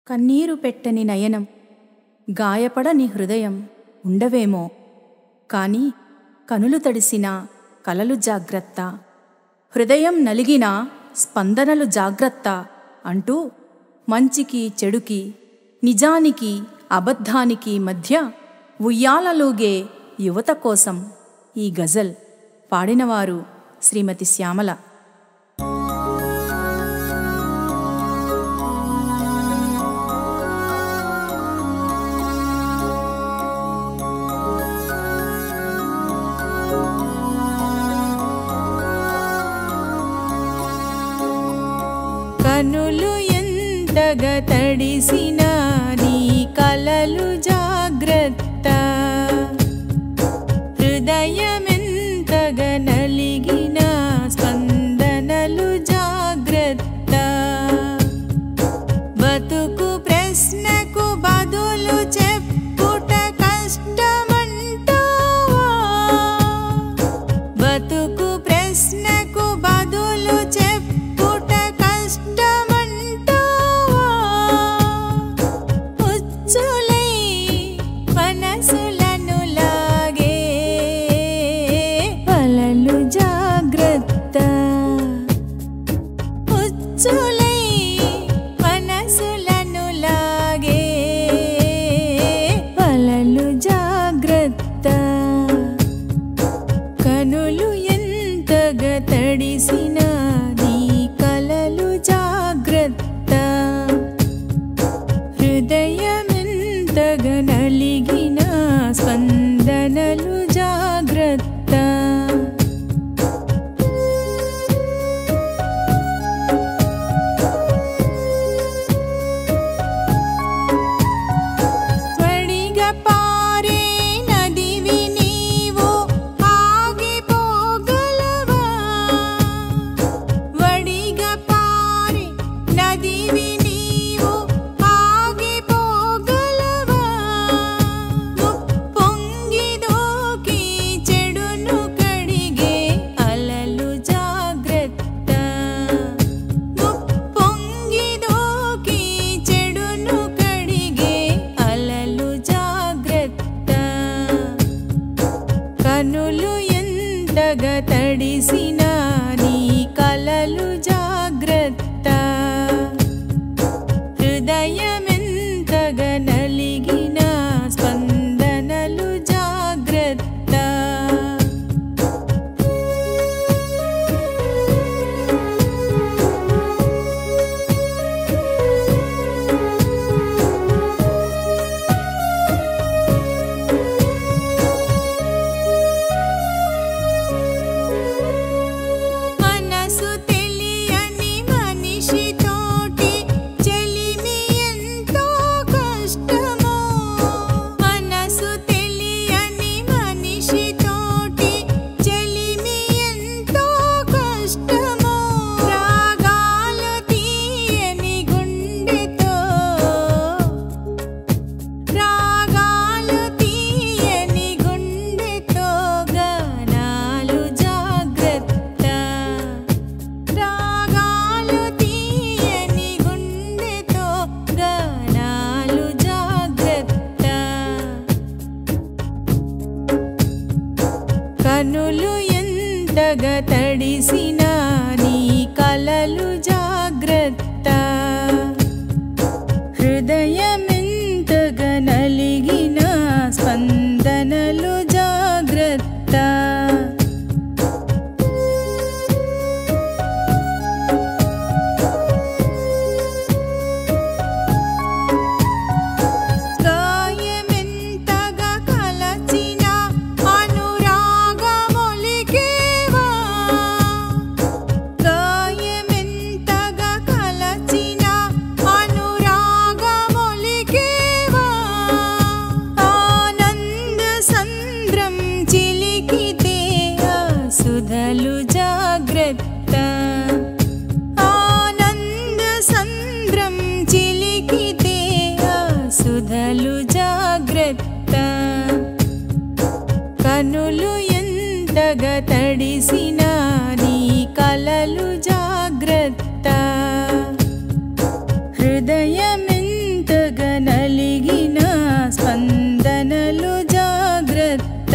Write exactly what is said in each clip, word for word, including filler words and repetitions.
కన్నీరు పెట్టని నయనం, గాయపడని హృదయం ఉండవేమో, కాని కనులు తడిసిన కలలు జాగ్రత్త, హృదయం నలిగిన స్పందనలు జాగ్రత్త అంటూ మంచికి చెడుకి, నిజానికి అబద్ధానికి మధ్య ఉయ్యాలలూగే యువత కోసం ఈ గజల్ పాడినవారు శ్రీమతి శ్యామల. కనులు ఎంతగా తడిసిన నీ కలలు జాగ్రత్త, హృదయమెంతగా నలిగిన స్పందనలు జాగ్రత్త, బతుకు ప్రశ్నకు బదులు చెప్పుట కష్టమంటావా, బతుకు ప్రశ్నకు బదులు చెప్పుట కష్టమంటావా, ఉచ్చులై మనసులను లాగే వలలు జాగ్రత్త, ఉచ్చులై మనసులను లాగే వలలు జాగ్రత్త, కనులు ఎంతగా తడిసిన నీ కలలు జాగ్రత్త, హృదయమెంతగా నలిగిన స్పందనలు జాగ్రత్త. వడిగా పారే నదివి నీవు ఆగిపోగలవా, వడిగా పారే నదివి నీవు ఆగిపోగలవా, పొంగి దూకి చెడును కడిగే అలలు జాగ్రత్త, పొంగి దూకి చెడును కడిగే అలలు జాగ్రత్త, కనులు ఎంతగా తడిసిన నీ కలలు జాగ్రత్త, హృదయమెంతగా నలిగిన స్పందనలు జాగ్రత్త. మనసు తెలియని మనిషితోటి చెలిమి ఎంతో కష్టమో, మనసు తెలియని మనిషితోటి చెలిమి ఎంతో కష్టమో, రాగాలు తీయని గుండెతో, రాగాలు తీయని గుండెతో గానాలు జాగ్రత్త, రాగాలు తీయని గుండెతో గానాలు జాగ్రత్త, కనులు ఎంతగా తడిసిన నీ కలలు జాగ్రత్త, హృదయమెంతగా నలిగిన స్పందనలు జాగ్రత్త. గాయమెంతగా కలచిన అనురాగమొలికేవా, గాయమెంతగా కలచిన అనురాగమొలికేవా, ఆనంద సంద్రం చిలికితే ఆ సుధలు జాగ్రత్త, ఆనంద సంద్రం చిలికితే ఆ సుధలు జాగ్రత్త, కనులు ఎంతగా తడిసిన నీ కలలు జాగ్రత్త, హృదయమెంత నలిగిన స్పందనలు జాగ్రత్త.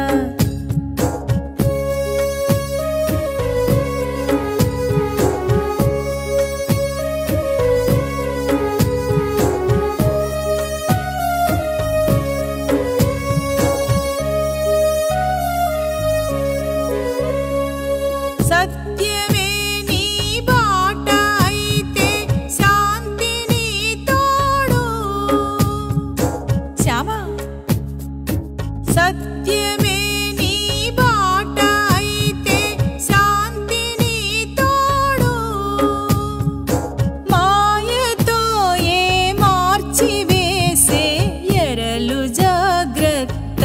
సత్యమే నీ బాట అయితే శాంతిని తోడు. శ్యామ సత్యమే నీ బాట అయితే శాంతిని తోడు. మాయతో ఏ మార్చివేసే ఎరలు జాగ్రత్త.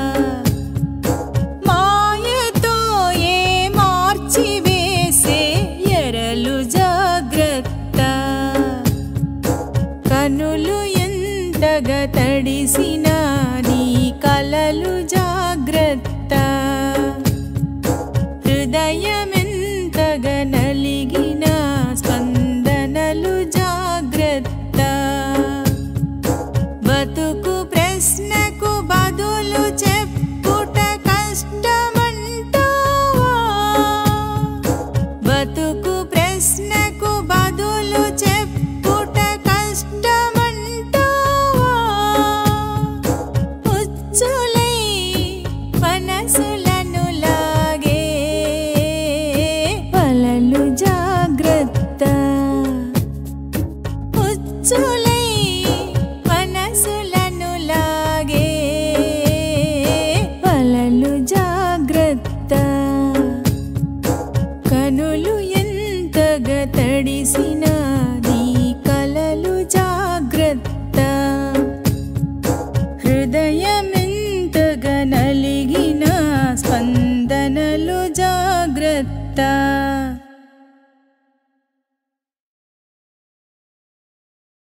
మాయతో ఏ మార్చివేసే ఎరలు జాగ్రత్త. కనులు ఎంతగా తడిసినా నీ కలలు జాగ్రత్త. హృదయమెంతగా నలిగిన స్పందనలు జాగ్రత్త. బతుకు ప్రశ్నకు బదులు చెప్పుట కష్టమంటావా. బతుకు ప్రశ్నకు బదులు చెప్పుట కష్టమంటావా. ఉచ్చులై మనసులను లాగే వలలు జాగ్రత్త. ఉచ్చులై మనసులను లాగే వలలు జాగ్రత్త. కనులు ఎంతగా తడిసినా నీ కలలు జాగ్రత్త. హృదయమెంతగా నలిగిన స్పందనలు జాగ్రత్త.